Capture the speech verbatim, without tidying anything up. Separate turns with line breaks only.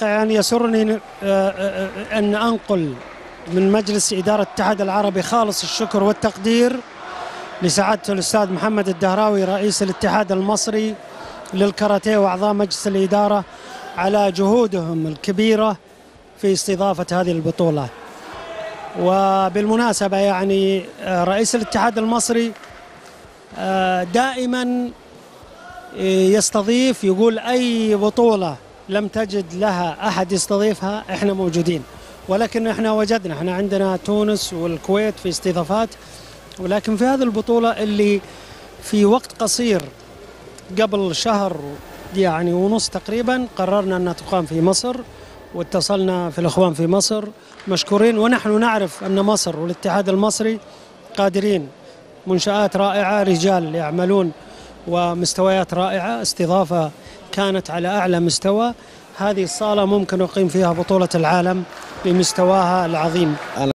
الواقع يعني يسرني أن أنقل من مجلس إدارة الاتحاد العربي خالص الشكر والتقدير لسعادة الأستاذ محمد الدهراوي رئيس الاتحاد المصري للكاراتيه وأعضاء مجلس الإدارة على جهودهم الكبيرة في استضافة هذه البطولة. وبالمناسبة يعني رئيس الاتحاد المصري دائما يستضيف، يقول أي بطولة لم تجد لها أحد يستضيفها إحنا موجودين، ولكن إحنا وجدنا، إحنا عندنا تونس والكويت في استضافات، ولكن في هذه البطولة اللي في وقت قصير قبل شهر يعني ونص تقريبا قررنا أنها تقام في مصر، واتصلنا في الأخوان في مصر مشكورين، ونحن نعرف أن مصر والاتحاد المصري قادرين، منشآت رائعة، رجال يعملون ومستويات رائعة، استضافة كانت على أعلى مستوى. هذه الصالة ممكن نقيم فيها بطولة العالم بمستواها العظيم.